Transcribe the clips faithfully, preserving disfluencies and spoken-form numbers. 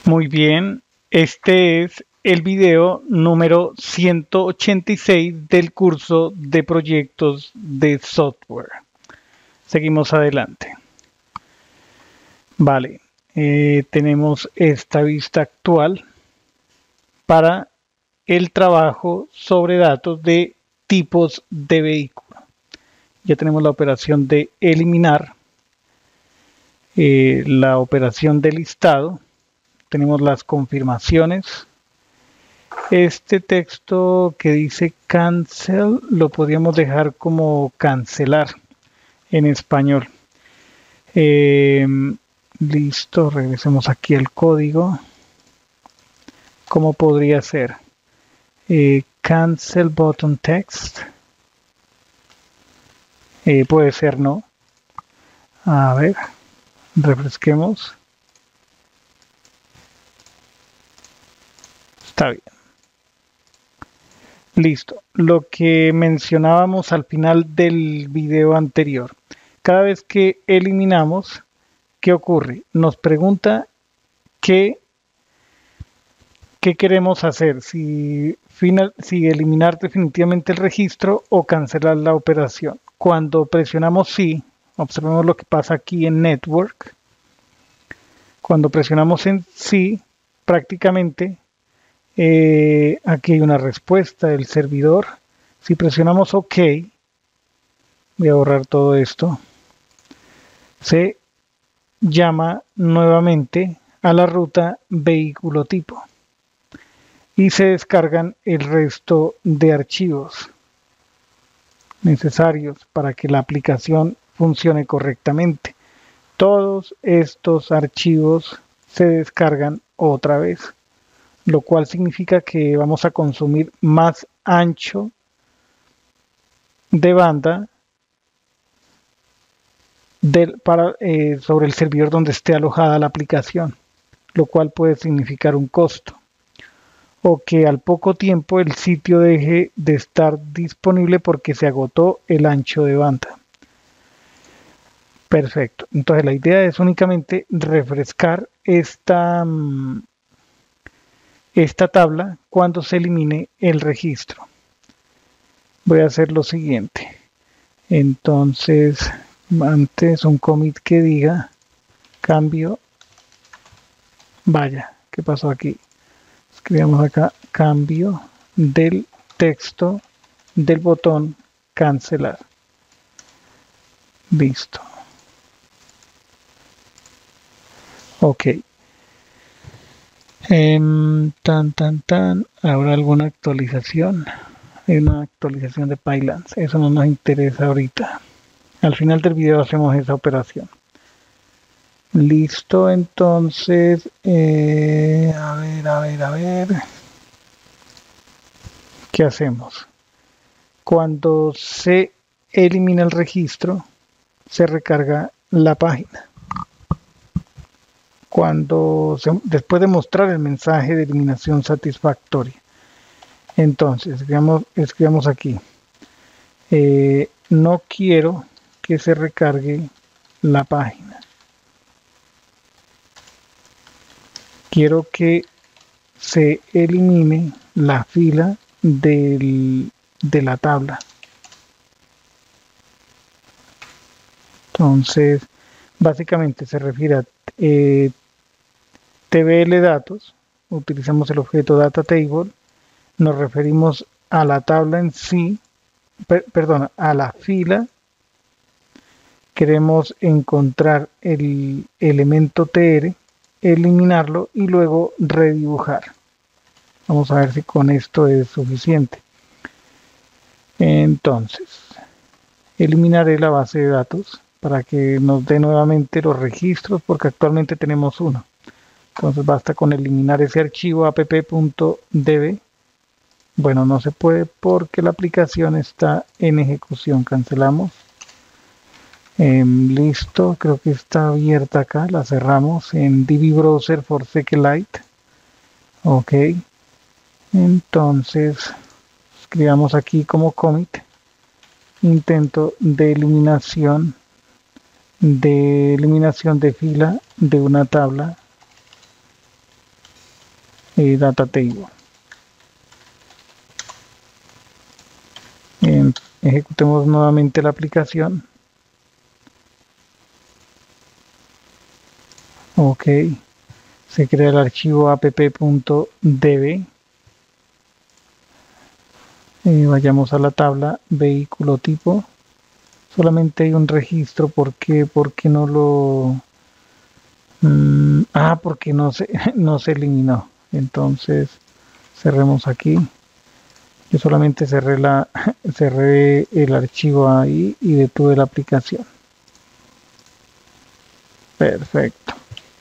Muy bien, este es el video número ciento ochenta y seis del curso de proyectos de software. Seguimos adelante. Vale, eh, tenemos esta vista actual para el trabajo sobre datos de tipos de vehículo. Ya tenemos la operación de eliminar, eh, la operación de listado. Tenemos las confirmaciones. Este texto que dice cancel lo podríamos dejar como cancelar en español. Eh, listo, regresemos aquí al código. ¿Cómo podría ser? Eh, cancel button text. Eh, puede ser no. A ver, refresquemos. Está bien. Listo. Lo que mencionábamos al final del video anterior. Cada vez que eliminamos, ¿qué ocurre? Nos pregunta qué, qué queremos hacer. Si, final, si eliminar definitivamente el registro o cancelar la operación. Cuando presionamos sí, observemos lo que pasa aquí en Network. Cuando presionamos en sí, prácticamente Eh, aquí hay una respuesta del servidor. Si presionamos OK, voy a borrar todo esto, se llama nuevamente a la ruta vehículo tipo y se descargan el resto de archivos necesarios para que la aplicación funcione correctamente. Todos estos archivos se descargan otra vez, lo cual significa que vamos a consumir más ancho de banda del, para, eh, sobre el servidor donde esté alojada la aplicación, lo cual puede significar un costo, o que al poco tiempo el sitio deje de estar disponible porque se agotó el ancho de banda. Perfecto, entonces la idea es únicamente refrescar esta... esta tabla cuando se elimine el registro. Voy a hacer lo siguiente. Entonces, antes un commit que diga cambio. Vaya, ¿qué pasó aquí? Escribamos acá cambio del texto del botón cancelar. Listo. Ok. Eh, tan, tan, tan. ¿Habrá alguna actualización? Hay una actualización de Pylance. Eso no nos interesa ahorita. Al final del video hacemos esa operación. Listo, entonces. Eh, a ver, a ver, a ver. ¿Qué hacemos? Cuando se elimina el registro, se recarga la página. Cuando se, después de mostrar el mensaje de eliminación satisfactoria. Entonces, escribamos, escribamos aquí. Eh, no quiero que se recargue la página. Quiero que se elimine la fila del, de la tabla. Entonces, básicamente se refiere a eh, T B L datos, utilizamos el objeto data table, nos referimos a la tabla en sí, per, perdón, a la fila, queremos encontrar el elemento T R, eliminarlo y luego redibujar. Vamos a ver si con esto es suficiente. Entonces, eliminaré la base de datos para que nos dé nuevamente los registros, porque actualmente tenemos uno. Entonces basta con eliminar ese archivo app.db. Bueno, no se puede porque la aplicación está en ejecución. Cancelamos. Eh, listo, creo que está abierta acá. La cerramos en D B Browser for SQLite. Ok. Entonces, escribamos aquí como commit. Intento de eliminación de eliminación de fila de una tabla eh, data table. Eh, ejecutemos nuevamente la aplicación. Ok, se crea el archivo app.db. Eh, vayamos a la tabla vehículo tipo. Solamente hay un registro. ¿Por qué? Porque no lo... Mm, ah, porque no se, no se eliminó. Entonces cerremos aquí. Yo solamente cerré, la, cerré el archivo ahí y detuve la aplicación. Perfecto.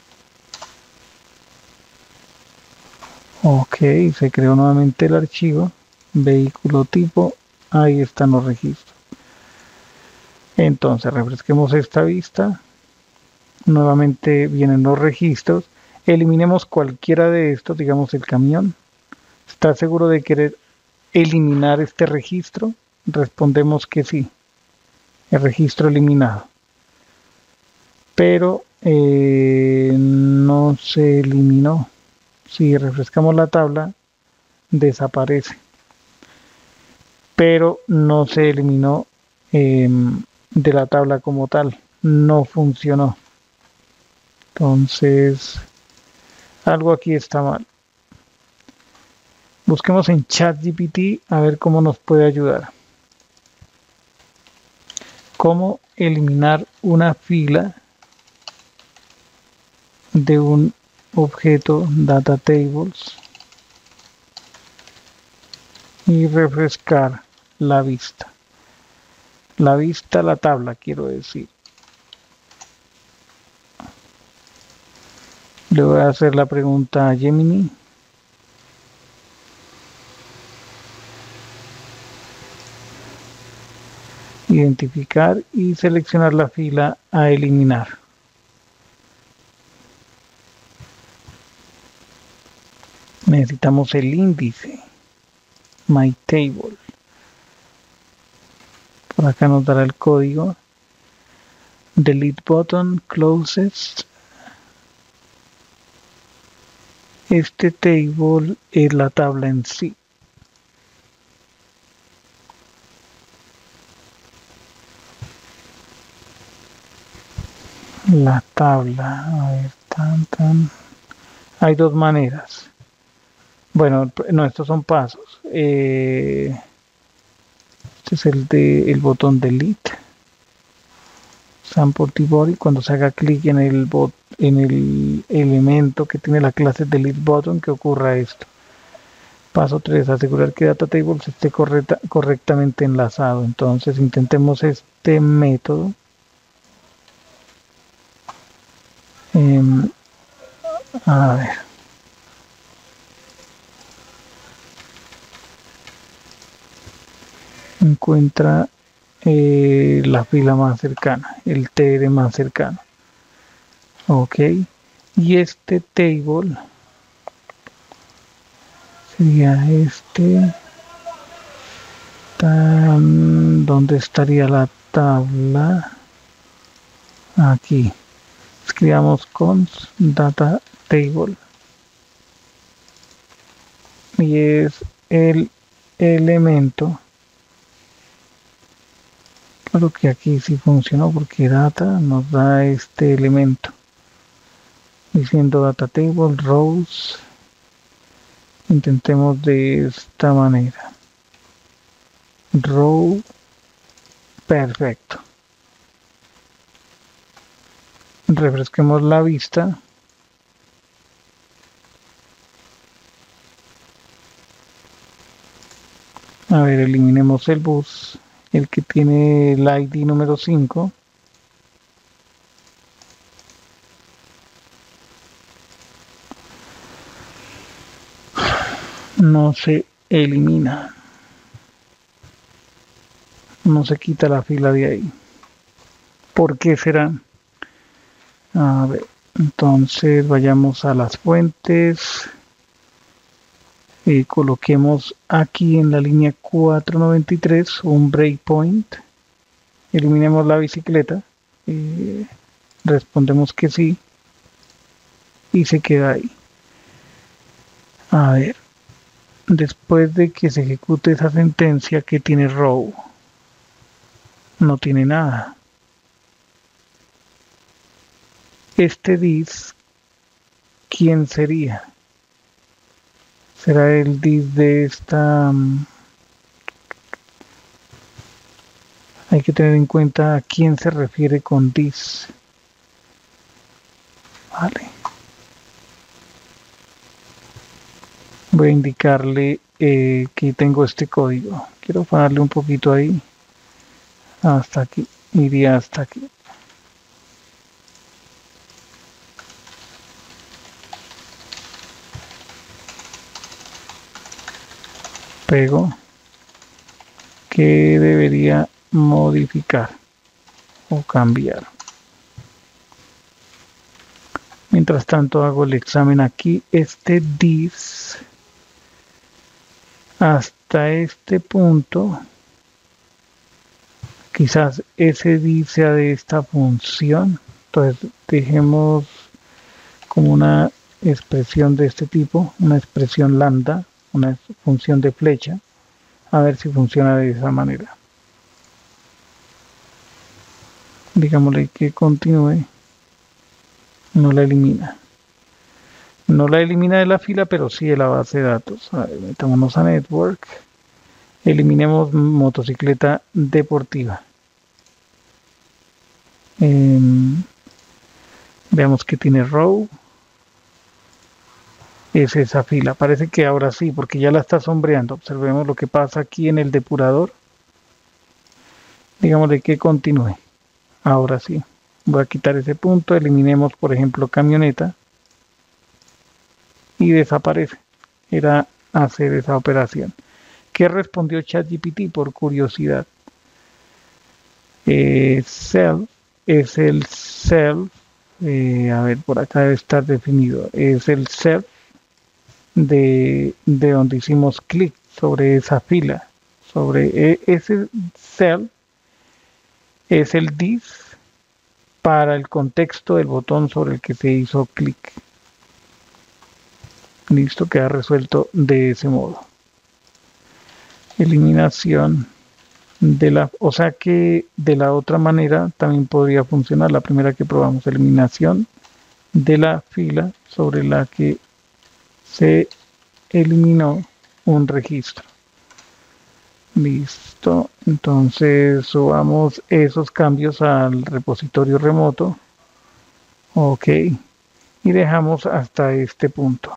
Ok, se creó nuevamente el archivo. Vehículo tipo. Ahí están los registros. Entonces refresquemos esta vista. Nuevamente vienen los registros. Eliminemos cualquiera de estos, digamos el camión. ¿Está seguro de querer eliminar este registro? Respondemos que sí. El registro eliminado. Pero eh, no se eliminó. Si refrescamos la tabla, desaparece. Pero no se eliminó eh, de la tabla como tal. No funcionó. Entonces, algo aquí está mal. Busquemos en ChatGPT a ver cómo nos puede ayudar. Cómo eliminar una fila de un objeto data tables y refrescar la vista. La vista, la tabla, quiero decir. Le voy a hacer la pregunta a Gemini. Identificar y seleccionar la fila a eliminar. Necesitamos el índice. My table. Por acá nos dará el código. Delete button, closest. Este table es la tabla en sí. La tabla, a ver, tan, tan. Hay dos maneras. Bueno, no, estos son pasos. Eh, este es el de el botón delete. Sample T-Body, cuando se haga clic en el bot, en el elemento que tiene la clase delete button, que ocurra esto. Paso tres, asegurar que data tables esté correcta, correctamente enlazado. Entonces intentemos este método. Eh, a ver. Encuentra eh, la fila más cercana, el T R más cercano. Ok. Y este table sería este. Tan, ¿dónde estaría la tabla? Aquí. Escribamos cons data table. Y es el elemento. Claro que aquí sí funcionó porque data nos da este elemento. Diciendo data table, rows. Intentemos de esta manera. Row. Perfecto. Refresquemos la vista. A ver, eliminemos el bus, el que tiene el I D número cinco. No se elimina. No se quita la fila de ahí. ¿Por qué será? A ver, entonces vayamos a las fuentes. Eh, coloquemos aquí en la línea cuatro noventa y tres un breakpoint. Eliminemos la bicicleta. Eh, respondemos que sí. Y se queda ahí. A ver, después de que se ejecute esa sentencia, ¿qué tiene row? No tiene nada. Este dis, ¿quién sería? ¿Será el dis de esta? Hay que tener en cuenta a quién se refiere con dis. Vale. Voy a indicarle eh, que tengo este código. Quiero darle un poquito ahí. Hasta aquí. Iría hasta aquí. Pego. Que debería modificar o cambiar. Mientras tanto hago el examen aquí. Este dis hasta este punto, quizás ese dis sea de esta función. Entonces dejemos como una expresión de este tipo, una expresión lambda, una función de flecha, a ver si funciona de esa manera. Digámosle que continúe. No la elimina. No la elimina de la fila, pero sí de la base de datos. A ver, metámonos a Network. Eliminemos motocicleta deportiva. Eh, veamos que tiene row. Es esa fila. Parece que ahora sí, porque ya la está sombreando. Observemos lo que pasa aquí en el depurador. Digámosle que continúe. Ahora sí. Voy a quitar ese punto. Eliminemos, por ejemplo, camioneta. Y desaparece. Era hacer esa operación. ¿Qué respondió ChatGPT por curiosidad? Eh, self es el self. Eh, a ver, por acá debe estar definido. Es el self de, de donde hicimos clic sobre esa fila. Sobre e, ese self es el dis para el contexto del botón sobre el que se hizo clic. Listo, queda resuelto de ese modo. Eliminación de la, o sea que de la otra manera también podría funcionar. La primera que probamos, eliminación de la fila sobre la que se eliminó un registro. Listo, entonces subamos esos cambios al repositorio remoto. Ok, y dejamos hasta este punto.